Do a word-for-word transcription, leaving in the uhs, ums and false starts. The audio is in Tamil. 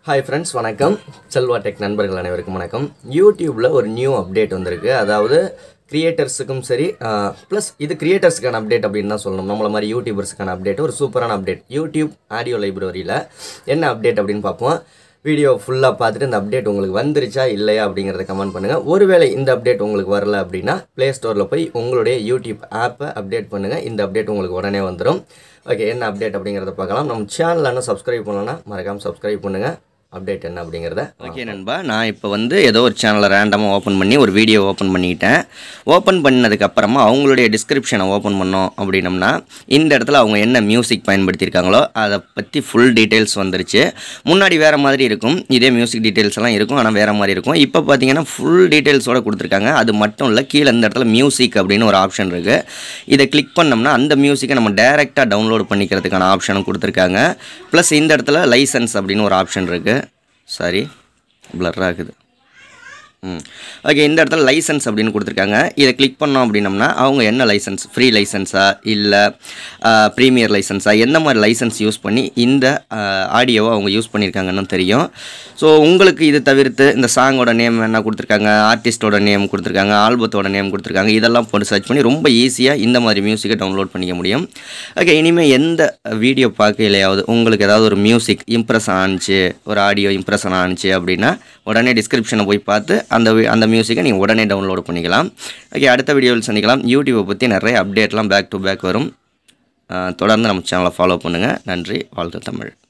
Hi friends, வணக்கம். செல்வா டெக் நண்பர்கள் அனைவருக்கும் வணக்கம். YouTubeல ஒரு நியூ அப்டேட் வந்திருக்கு. அதாவது கிரியேட்டர்ஸ்க்கும் சரி ப்ளஸ் இது கிரியேட்டர்ஸ்க்கான அப்டேட் அப்படின்னு தான் சொல்லணும். நம்மள மாதிரி யூடியூபர்ஸ்க்கான அப்டேட் ஒரு சூப்பரான அப்டேட். யூடியூப் ஆடியோ லைப்ரரியில் என்ன அப்டேட் அப்படின்னு பார்ப்போம். வீடியோ ஃபுல்லாக பார்த்துட்டு இந்த அப்டேட் உங்களுக்கு வந்துருச்சா இல்லையா அப்படிங்கிறத கமெண்ட் பண்ணுங்கள். ஒருவேளை இந்த அப்டேட் உங்களுக்கு வரல அப்படின்னா ப்ளே ஸ்டோரில் போய் உங்களுடைய யூடியூப் ஆப்பை அப்டேட் பண்ணுங்கள். இந்த அப்டேட் உங்களுக்கு உடனே வந்துடும். ஓகே, என்ன அப்டேட் அப்படிங்கிறத பார்க்கலாம். நம்ம சேனலில் என்ன சப்ஸ்கிரைப் பண்ணலன்னா மறக்காமல் சப்ஸ்கிரைப் பண்ணுங்கள். அப்டேட் என்ன அப்படிங்கிறத ஓகே நண்பா, நான் இப்போ வந்து ஏதோ ஒரு சேனலை ரேண்டமாக ஓப்பன் பண்ணி ஒரு வீடியோ ஓப்பன் பண்ணிக்கிட்டேன். ஓப்பன் பண்ணதுக்கப்புறமா அவங்களுடைய டிஸ்கிரிப்ஷனை ஓப்பன் பண்ணோம் அப்படின்னம்னா இந்த இடத்துல அவங்க என்ன மியூசிக் பயன்படுத்தியிருக்காங்களோ அதை பற்றி ஃபுல் டீட்டெயில்ஸ் வந்துருச்சு. முன்னாடி வேறு மாதிரி இருக்கும், இதே மியூசிக் டீட்டெயில்ஸ் எல்லாம் இருக்கும், ஆனால் வேறு மாதிரி இருக்கும். இப்போ பார்த்தீங்கன்னா ஃபுல் டீட்டெயில்ஸோடு கொடுத்துருக்காங்க. அது மட்டும் இல்லை, கீழே இந்த இடத்துல மியூசிக் அப்படின்னு ஒரு ஆப்ஷன் இருக்குது. இதை கிளிக் பண்ணோம்னா அந்த மியூசிக்கை நம்ம டைரெக்டாக டவுன்லோட் பண்ணிக்கிறதுக்கான ஆப்ஷனும் கொடுத்துருக்காங்க. ப்ளஸ் இந்த இடத்துல லைசன்ஸ் அப்படின்னு ஒரு ஆப்ஷன் இருக்குது. சாரி, பிளர் ஆகுது. ம் ஓகே, இந்த இடத்துல லைசன்ஸ் அப்படின்னு கொடுத்துருக்காங்க. இதை கிளிக் பண்ணோம் அப்படின்னம்னா அவங்க என்ன லைசன்ஸ், ஃப்ரீ லைசன்ஸா இல்லை ப்ரீமியர் லைசன்ஸா, எந்த மாதிரி லைசன்ஸ் யூஸ் பண்ணி இந்த ஆடியோவை அவங்க யூஸ் பண்ணியிருக்காங்கன்னு தெரியும். ஸோ உங்களுக்கு இது தவிர்த்து இந்த சாங்கோட நேம் என்ன கொடுத்துருக்காங்க, ஆர்டிஸ்டோட நேம் கொடுத்துருக்காங்க, ஆல்பத்தோட நேம் கொடுத்துருக்காங்க. இதெல்லாம் போட்டு சர்ச் பண்ணி ரொம்ப ஈஸியாக இந்த மாதிரி மியூசிக்கை டவுன்லோட் பண்ணிக்க முடியும். ஓகே, இனிமேல் எந்த வீடியோ பார்க்கலையாவது உங்களுக்கு ஏதாவது ஒரு மியூசிக் இம்ப்ரெஸ் ஆனிச்சு, ஒரு ஆடியோ இம்ப்ரெஷன் ஆனிச்சு அப்படின்னா உடனே டிஸ்கிரிப்ஷனை போய் பார்த்து அந்த அந்த மியூசிக்கை நீங்கள் உடனே டவுன்லோட் பண்ணிக்கலாம். ஓகே, அடுத்த வீடியோவில் சந்திக்கலாம். யூடியூப்பை பற்றி நிறைய அப்டேட்லாம் பேக் டு பேக் வரும். தொடர்ந்து நம்ம சேனலை ஃபாலோ பண்ணுங்கள். நன்றி. வாழ்க தமிழ்.